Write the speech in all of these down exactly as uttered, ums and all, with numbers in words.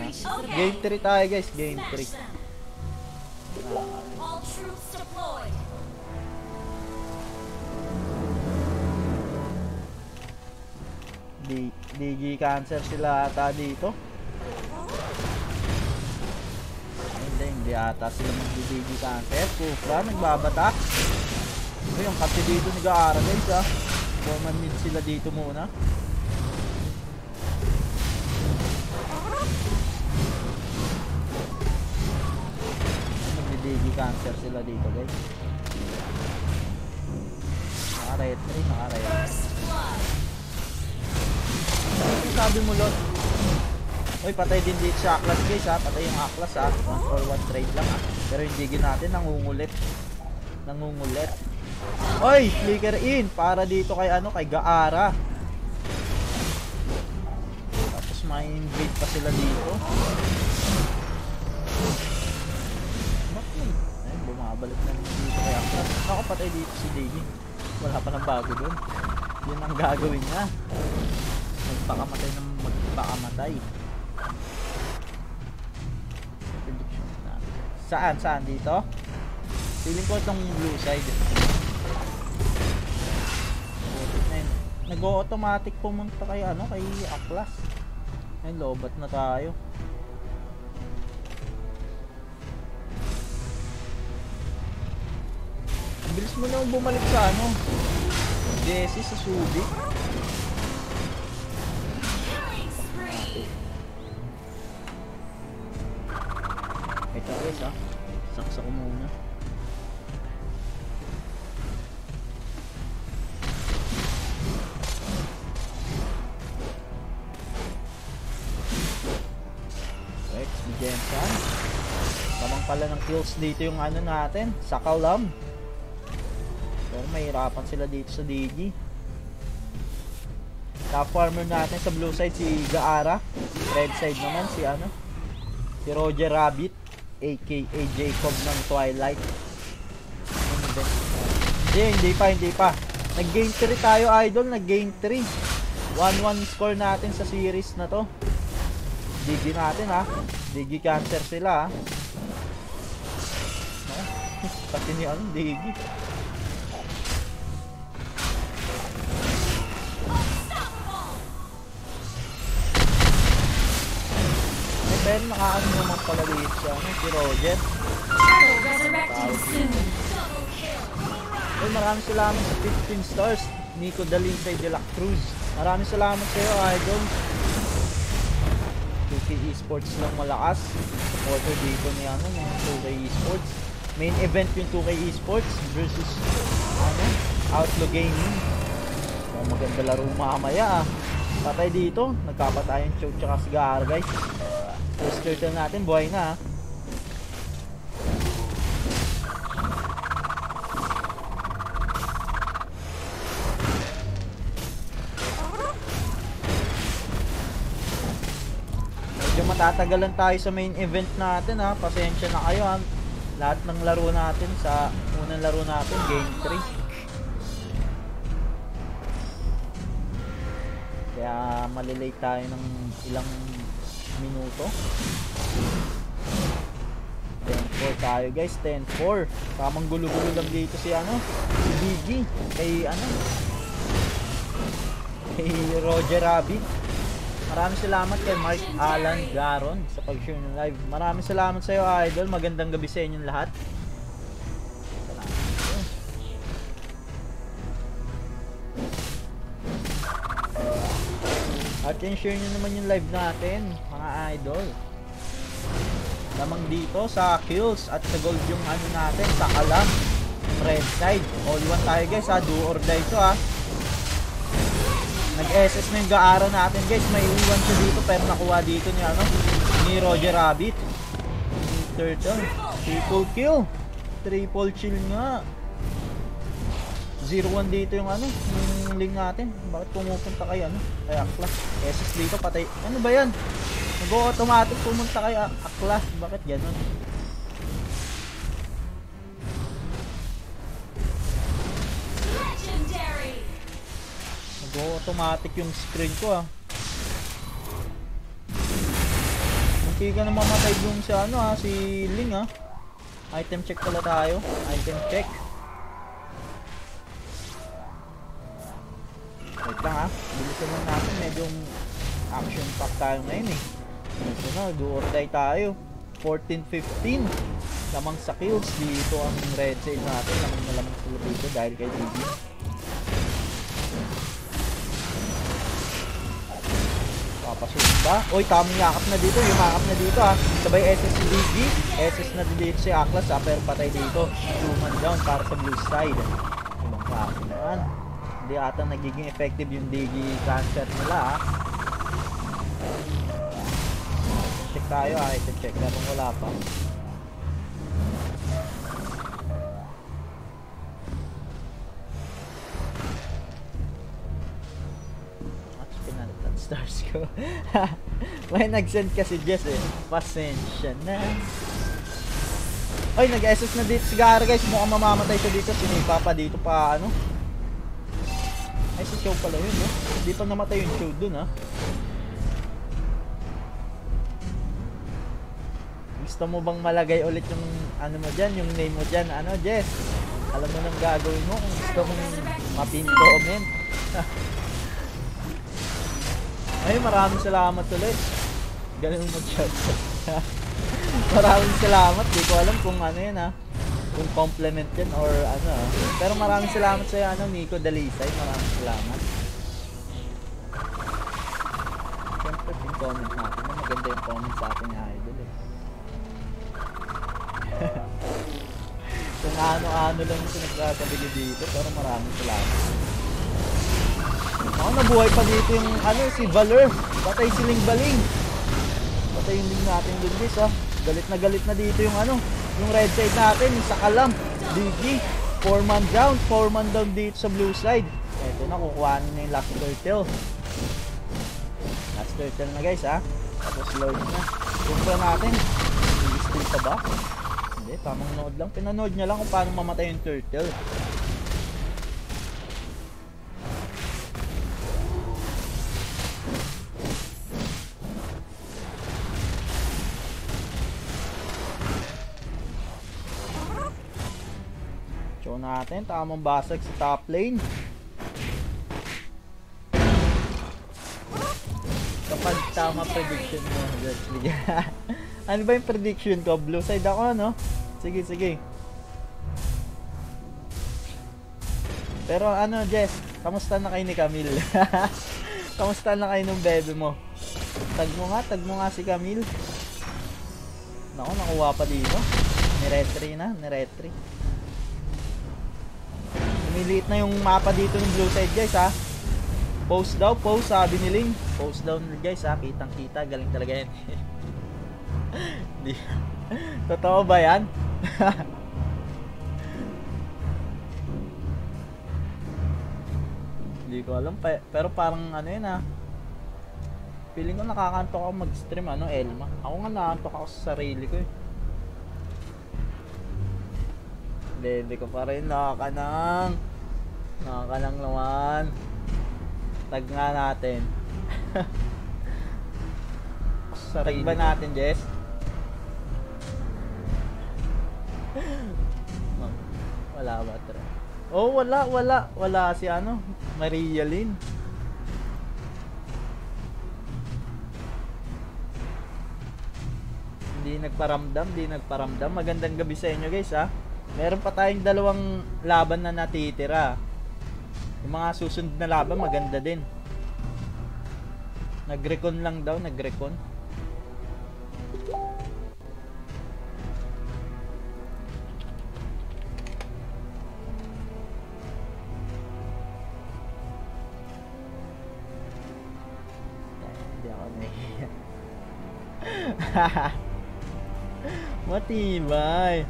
Game three tayo guys, game three. All troops deployed. D DG cancer sila ata dito. Hindi, hindi ata sila mag-D G cancer. Kufra, nagbabata. Ito yung kapti dito ni Gaara guys ah. Foreman mid sila dito muna. Mag-D G cancer sila dito guys. Naka-retry, naka-retry. Sabi mo lot. Uy, patay din dito sa Aklas guys ha. Patay yung Aklas ha. one for one trade lang ha. Pero yung digin natin nangungulit. Nangungulit. Uy, flicker in. Para dito kay ano, kay Gaara. Tapos may invade pa sila dito. Bakit? Ayun, bumabalik na dito kay Aklas. Ako, patay dito si Diggy. Wala pa ng bago dun. Yun ang gagawin niya. Magpakamatay ng magpakamatay. Saan? Saan? Dito? Feeling ko itong blue side. Nag-automatic pumunta kay ano, kay Aklas. Ay, lobat na tayo. Ang bilis mo naman bumalik sa ano, Jesse sa Subic. Ito guys ha, saksa ko muna. Rex, Jensen. Tamang pala ng kills dito yung ano natin, Sakalam. Pero mahirapan sila dito sa D G. Top farmer natin sa blue side si Gaara. Red side naman si ano, si Roger Rabbit aka Jacob ng Twilight. Hindi, hindi pa, hindi pa. Nag-game three tayo idol, nag-game three. one one score natin sa series na to. D G natin ha. D G cancer sila ha. No? Pati ni ano, D G. Pero nakaano naman pala dito siya, no? Si Roger. Ay, maraming salamat sa fifteen stars. Nico Dalinsay de la Cruz. Maraming salamat sa iyo, idol. two K Esports lang malakas. Supporter dito ni ano, ng two K Esports. Main event yung two K Esports versus ano, Outlaw Gaming. Oh, maganda laro mamaya ah. Patay dito. Nagkapatay yung choke tsaka si Gaara guys. First turtle natin, buhay na ha. Medyo matatagalan tayo sa main event natin ha. Pasensya na kayo ha. Lahat ng laro natin sa unang laro natin, game three. Kaya malilate tayo ng ilang minuto. ten four tayo guys, ten four. Tamang gulo-gulo lang dito si ano, si Diggy kay ano, kay Roger Rabbit. Maraming salamat kay Mark Alan Garon sa pag-share ng live. Maraming salamat sa iyo idol. Magandang gabi sa inyong lahat. At share nyo naman yung live natin, mga idol. Lamang dito sa kills at sa gold yung ano natin, sa kalam, red side. All one tayo guys ha, do or die to ha. Nag-S S na yung Gaara natin guys, may iwan siya dito pero nakuha dito ni ano, ni Roger Rabbit. Ni Turtle, triple kill, triple kill nga. zero one dito yung ano, yung link natin. Bakit pumupunta kay ano, kay Aklas? S S dito patay. Ano ba yan? Nag-automatic pumunta kay Aklas. Bakit gano'n? Nag-automatic yung screen ko ah. Munti ka na mamatay yung si ano ha, si Ling ha. Item check pala tayo. Item check. Wait lang ha. Bilisan lang natin. Medyo action pack tayo ngayon eh. Ito na, do or die tayo. fourteen fifteen. Lamang sa kills. Dito ang red side natin. Lamang na lamang sila dito dahil kay D G. Papasun ba? Oy, tamang yakap na dito. Yumakap na dito ha. Sabay S S si D G. S S na dito si Aklas ha. Pero patay dito. Two man down para sa blue side. Ibang klase naman. Hindi ata nagiging effective yung D G transfer nila ha. Check tayo ha. Ito check. Pero wala pa. Stars ko. May nag-send kasi Jess eh. Pasensya na. Ay, nag-S S na dito si Gara guys. Mukhang mamamatay siya dito. Sinipa pa dito pa ano. Ay, si Chow pala yun no? Hindi pa namatay yung Chow dun ha. Gusto mo bang malagay ulit yung ano mo dyan? Yung name mo dyan? Ano Jess? Alam mo nang gagawin mo kung gusto mong mapin comment. Ay, maraming salamat ulit. Galing mo chat. Maraming salamat. Di ko alam kung ano yan ha. Kung compliment yan or ano ha. Pero maraming salamat sa'yo ano, Miko Dalisay. Maraming salamat. Siyempre, pin-comment natin. Maganda yung comment sa ating idol eh. Kung ano-ano lang yung pinagkakabili dito. Pero maraming salamat. Ako, nabuhay pa dito yung ano, si Valor. Patay si Ling Baling. Patay yung Ling natin dun guys ha. Galit na galit na dito yung ano, yung red side natin, yung Sakalam, D G. four man down, four man down dito sa blue side. Eto na, kukuhanin na yung last turtle. Last turtle na guys ha. Tapos load na. Kumpra natin. Still pa ba? Hindi, tamang node lang. Pinanood niya lang kung paano mamatay yung turtle. Natin, tamang basag sa top lane. Kapag tama prediction mo, ano ba yung prediction ko? Blue side ako, no? Sige, sige. Pero ano, Jess, kamusta na kayo ni Camille? Kamusta na kayo ng bebe mo? Tag mo nga, tag mo nga si Camille. Naku, nakuha pa dito. Niretry na, niretry. Umiliit na yung mapa dito ng blue side guys ha. Post daw, post sabi ni Ling. Post daw guys ha, kitang kita, galing talaga yan. Totoo ba yan? Hindi ko alam pa, pero parang ano yun ha. Feeling ko nakakantok ako mag stream ano, Elma. Ako nga nakakantok ako sa sarili ko eh. Hindi ko pa rin nakakanang. Nakakanang naman. Tag nga natin. Tag ba natin, Jess? Wala ba? Oh, wala, wala. Wala si ano, Maria Lynn. Hindi nagparamdam, hindi nagparamdam. Magandang gabi sa inyo guys ha. Meron pa tayong dalawang laban na natitira. Yung mga susunod na laban maganda din. Nag-recon lang daw, nag-recon. Hindi ako nahihiya. Matibay.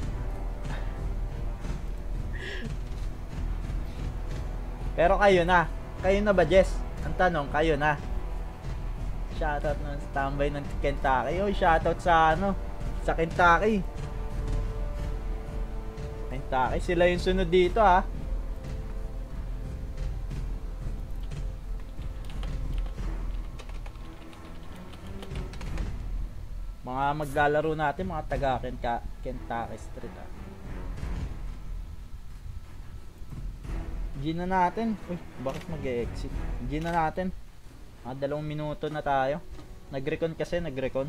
Pero kayo na. Kayo na ba, Jess? Ang tanong, kayo na. Shoutout ng standby ng Kentucky. Oh, shoutout sa ano, sa Kentucky. Kentucky, sila yung sunod dito ha. Mga maglalaro natin, mga taga Kenka, Kentucky Street ah. G na natin. Uy, bakit mag-e-exit? G na natin. Mga dalawang minuto na tayo. Nag-recon kasi, nag-recon.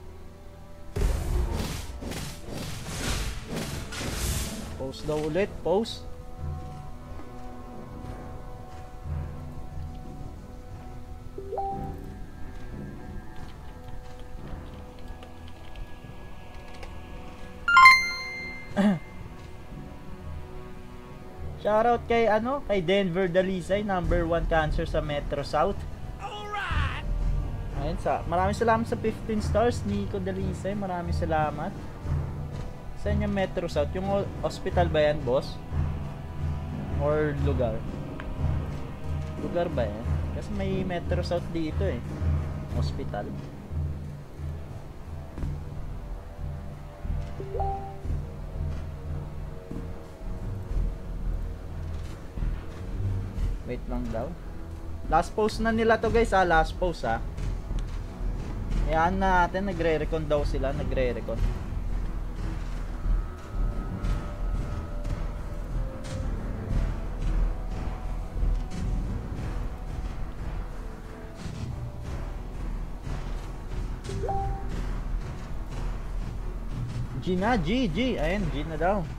Pause daw ulit, pause. Shoutout kay ano, kay Denver Dalisay, number one cancer sa Metro South. Alright. Ayun sa, maraming salamat sa fifteen stars, Nico Dalisay, maraming salamat. Saan yung Metro South? Yung hospital ba yan, boss? Or lugar? Lugar ba yan? Kasi may Metro South dito eh. Hospital. Wait lang daw. Last post na nila to guys ha. Last post ha. Ayan na natin. Nagre-recon daw sila. Nagre-recon. G na. G. G. Ayan. G na daw.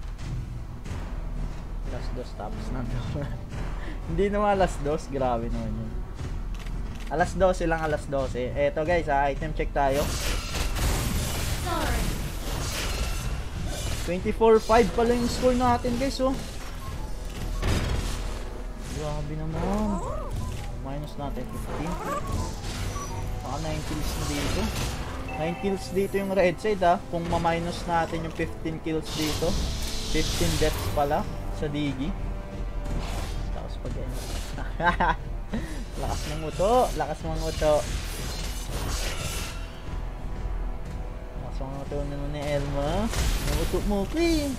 Last dos tapos na daw. Hindi naman alas dos, grabe naman yun. Alas dose lang, alas dose. Eto guys, ha, item check tayo. twenty-four five pala yung score natin guys, oh. Grabe naman. Minus natin fifteen. Baka nine kills na dito. nine kills dito yung red side ha. Kung ma-minus natin yung fifteen kills dito. fifteen deaths pala sa Digi. Pag lakas ng uto, lakas ng uto. Lakas ng uto naman ni Elma. Ang uto mo, Queen.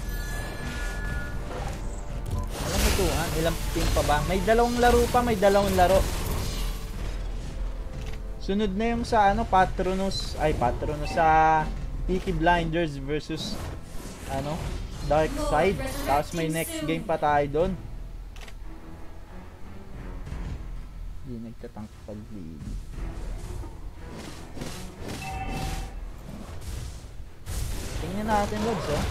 Alam mo tuhan, ilang team pa ba? May dalawang laro pa, may dalawang laro. Sunod na yung sa ano, Patronus, ay Patronus sa Peaky Blinders versus ano, Dark Side. Tapos may next game pa tayo doon. Hindi nagtatangk pag-lead. Tingnan natin logs oh.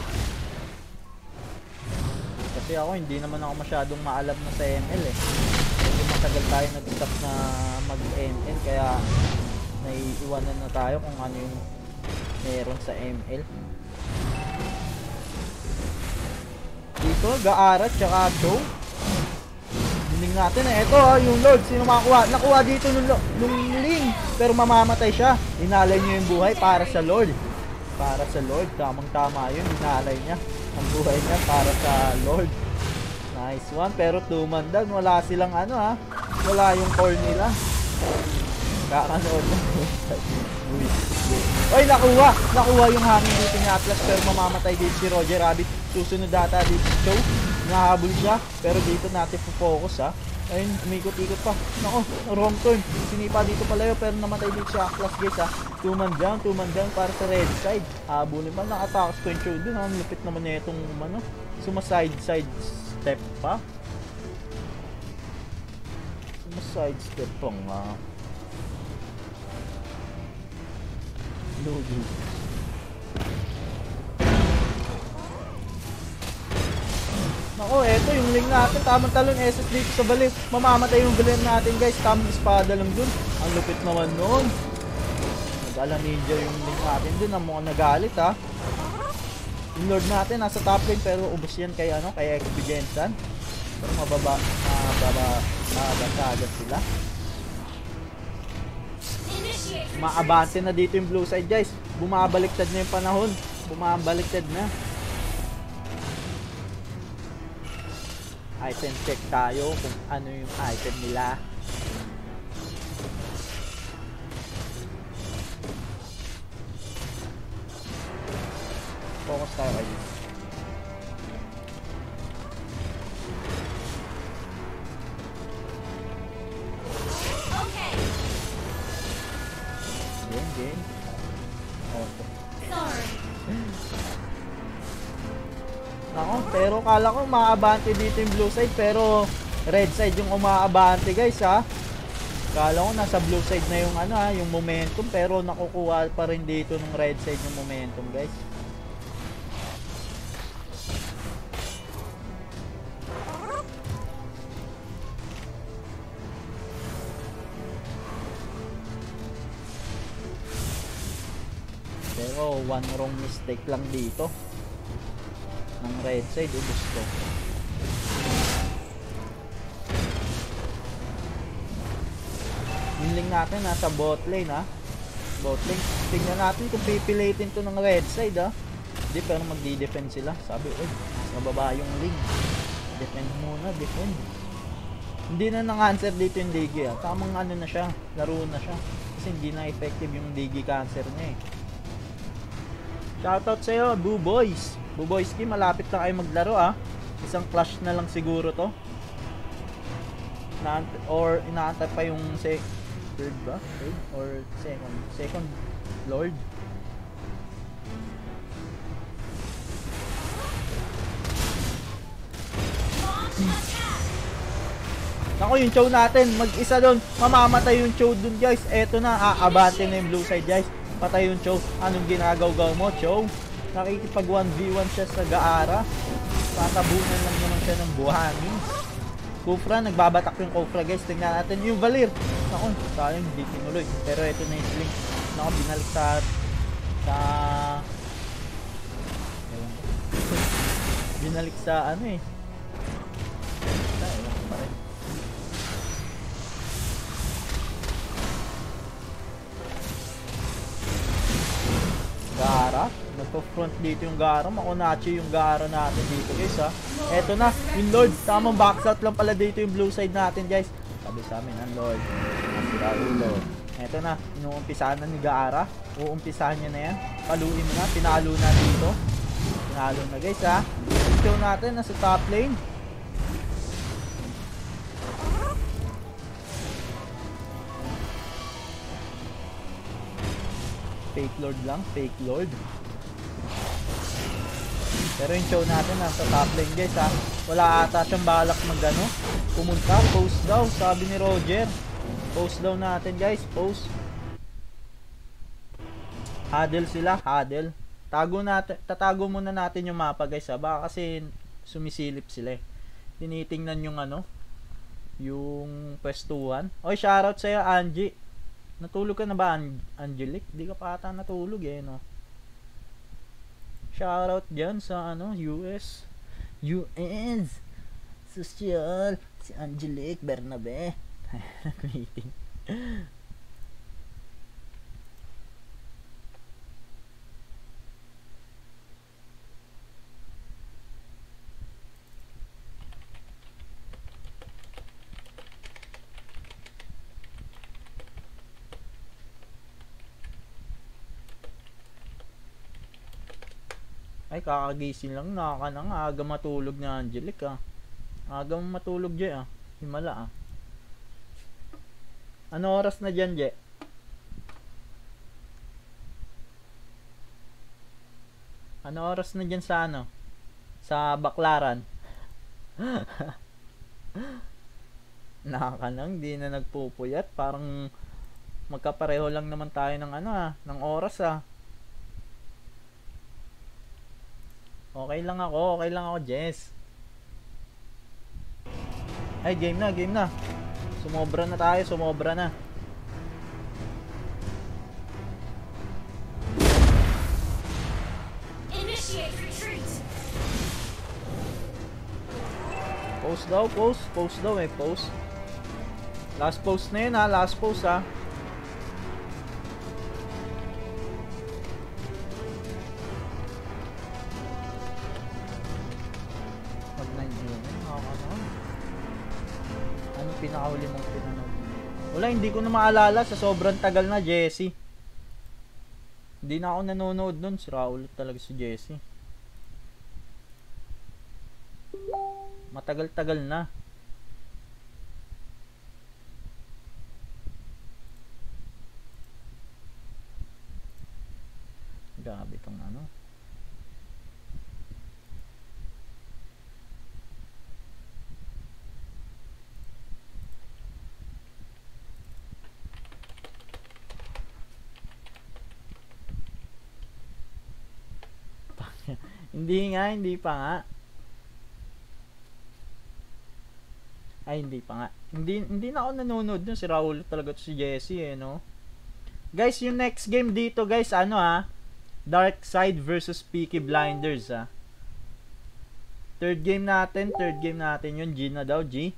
Kasi ako hindi naman ako masyadong maalam na sa M L eh. Medyo matagal tayo nag-stop na mag-M L kaya naiiwanan na tayo kung ano yung meron sa M L. Dito, Gaarat tsaka Joe. Ling natin eh. Ito ha, yung Lord. Sino makakuha? Nakuha dito nung, nung Ling. Pero mamamatay siya. Inalay niya yung buhay para sa Lord. Para sa Lord. Tamang tama yun. Inalay niya ang buhay niya para sa Lord. Nice one. Pero two man down. Wala silang ano ha. Wala yung core nila. Kakanood na. Oy, nakuha. Nakuha yung hangin dito ni Atlas. Pero mamamatay dito si Roger Rabbit. Susunod data dito si Chow. Nahabol siya, pero dito natin po-focus ha. Ayun, umikot-ikot pa. Nako, wrong turn. Sinipa dito pala yun, pero namatay dito siya. Class guys ha. Two man down, two man down para sa red side. Habulin pa, nakatakas ko yung show dun ha. Lupit naman na itong ano, sumaside-side step pa. Sumaside step pa nga. Logo. Nako, eto yung link natin. Tamang talon S S dito sa balik. Mamamatay yung villain natin guys. Tamang espada lang dun. Ang lupit naman nun. Nag-ala ninja yung link natin dun. Ang mukhang nagalit ha. Yung lord natin nasa top lane pero ubos yan kay ano, kay Expigensan. Pero mababa, mababa, mababa agad sila. Maabante na dito yung blue side guys. Bumabaliktad na yung panahon. Bumabaliktad na. Item check tayo kung ano yung item nila. Focus tayo kayo. Okay. Game, game. Okay. ano. Pero kala ko maabante dito yung blue side, pero red side yung umaabante guys ha. Kala ko nasa blue side na yung ano ha, yung momentum, pero nakukuha pa rin dito ng red side yung momentum guys. Pero one wrong mistake lang dito ng red side, ubos to. Yung link natin nasa bot lane ha. Bot lane. Tingnan natin kung pipilitin to ng red side ha. Hindi, pero magdi-defend sila. Sabi, uy, mababa yung link. Defend muna, defend. Hindi na nang-answer dito yung Digi ha. Tamang ano na siya, laro na siya. Kasi hindi na effective yung Digi cancer niya eh. Shoutout sa'yo, Boo Boys. Boo Boys Ki, malapit na kayo maglaro ah. Isang clash na lang siguro to. Na or inaantay pa yung se third ba? Third or second? Second Lord. Ako yung chow natin, mag-isa doon. Mamamatay yung chow doon guys. Eto na, aabante na yung blue side guys. Patay yung chow. Anong ginagaw-gaw mo, chow? Nakikipag one v one siya sa Gaara. Tatabunan lang naman siya ng buhangin. Kufra, nagbabatak yung Kufra guys. Tingnan natin yung Valir. Naku, sayang hindi tinuloy. Pero ito na yung sling. Naku, binalik sa sa binalik sa ano eh. Ewan pa rin. Gaara, nagpo-front dito yung Gaara. Makunachi yung Gaara natin dito guys ha. Eto na, yung Lord. Tamang backshot lang pala dito yung blue side natin guys. Sabi sa amin ang Lord. Nasira ulo. Eto na, inuumpisahan na ni Gaara. Uumpisahan niya na yan. Paluin mo na, pinalo na dito. Pinalo na guys ha. Yung show natin nasa top lane. Fake Lord lang, fake Lord. Pero yung show natin nasa top lane guys ha. Wala ata siyang balak magano. Pumunta, post daw, sabi ni Roger. Post daw natin guys, post. Huddle sila, huddle. Tago natin, tatago muna natin yung mapa guys ha. Baka kasi sumisilip sila eh. Tinitingnan yung ano, yung pwestuhan. Oy, shoutout sa'yo Angie. Natulog ka na ba, An Angelic? Di ka pa ata natulog eh, no? Shoutout dyan sa, ano, U S. U S! Social! Si Angelic Bernabe. Meeting. Ay, kakagising lang. Naka na nga. Aga matulog ni Angelic ah. Aga matulog dyan ah. Himala ah. Ano oras na dyan, Je? Ano oras na dyan sa ano? Sa Baklaran? Naka nang. Di na nagpupuyat. Parang magkapareho lang naman tayo ng ano ah. Ng oras ah. Okay lang ako, okay lang ako, Jess. Ay, game na, game na. Sumobra na tayo, sumobra na. Initiate retreat. Post daw, post, post daw eh, post. Last post na yun ha, last post ha. Pinakahuli mong pinanood. Wala, hindi ko na maalala sa sobrang tagal na, Jessie. Hindi na ako nanonood nun. Sira ulit talaga si Jessie. Matagal-tagal na. Grabe tong ano. Hindi nga, hindi pa nga. Ay, hindi pa nga. Hindi, hindi na ako nanonood dun. Si Raul talaga to si Jesse eh, no? Guys, yung next game dito, guys, ano ha? Dark Side versus Peaky Blinders, ha? Third game natin, third game natin yun. G na daw, G.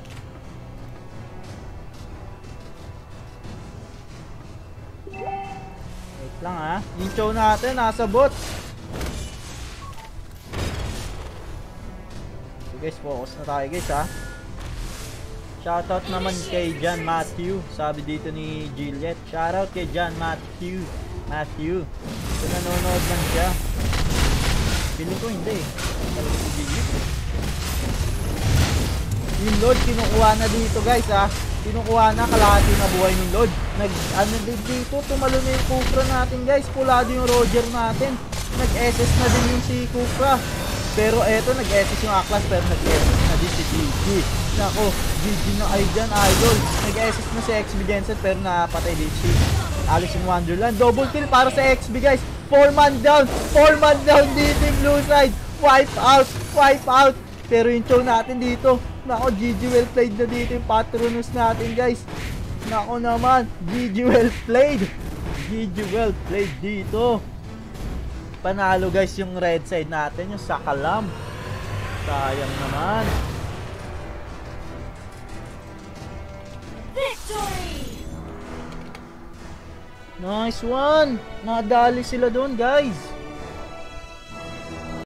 Wait lang, ha? Yung show natin, nasa bot. So, guys, focus na tayo, guys, ha? Shoutout naman kay John Matthew. Sabi dito ni Juliet. Shoutout kay John Matthew. Matthew. Kung nanonood lang siya. Feeling ko hindi. Talaga si Juliet. Yung load, kinukuha na dito guys ha. Kinukuha na, kalahati na buhay ng load. Nag, ano din dito, tumalo na yung Kufra natin guys. Pulado yung Roger natin. Nag-S S na din yung si Kufra. Pero eto, nag-S S yung Aklas, pero nag-S S na din si G G. Nako, G G na ay dyan, idol. Nag-S S na si X B Jensen, pero napatay din si Alice in Wonderland. Double kill para sa X B, guys. four man down. four man down dito yung blue side. Wipe out. Wipe out. Pero yung show natin dito. Nako, G G well played na dito yung Patronus natin, guys. Nako naman, G G well played. G G well played dito. Panalo guys yung red side natin, yung Sakalam. Sayang naman. Victory! Nice one! Nadali sila doon guys.